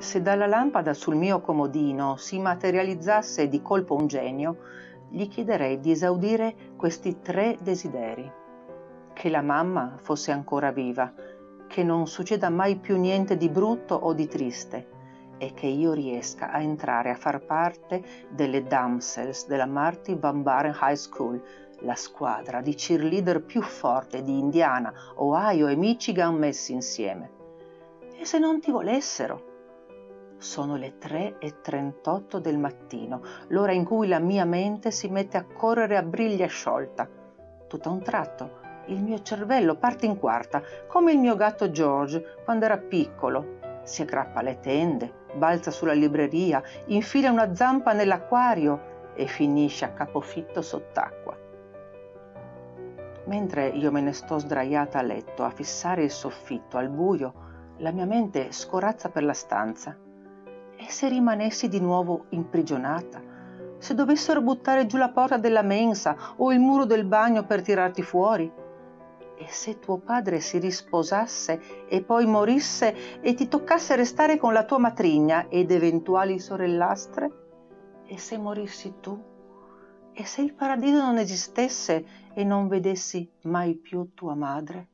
Se dalla lampada sul mio comodino si materializzasse di colpo un genio, gli chiederei di esaudire questi 3 desideri: che la mamma fosse ancora viva, che non succeda mai più niente di brutto o di triste e che io riesca a entrare a far parte delle Damsels della Marty Van Buren High School, la squadra di cheerleader più forte di Indiana, Ohio e Michigan messi insieme. E se non ti volessero? Sono le 3:38 del mattino, l'ora in cui la mia mente si mette a correre a briglia sciolta. Tutto a un tratto il mio cervello parte in quarta, come il mio gatto George quando era piccolo. Si aggrappa alle tende, balza sulla libreria, infila una zampa nell'acquario e finisce a capofitto sott'acqua. Mentre io me ne sto sdraiata a letto a fissare il soffitto al buio, la mia mente scorazza per la stanza. E se rimanessi di nuovo imprigionata? Se dovessero buttare giù la porta della mensa o il muro del bagno per tirarti fuori? E se tuo padre si risposasse e poi morisse e ti toccasse restare con la tua matrigna ed eventuali sorellastre? E se morissi tu? E se il paradiso non esistesse e non vedessi mai più tua madre?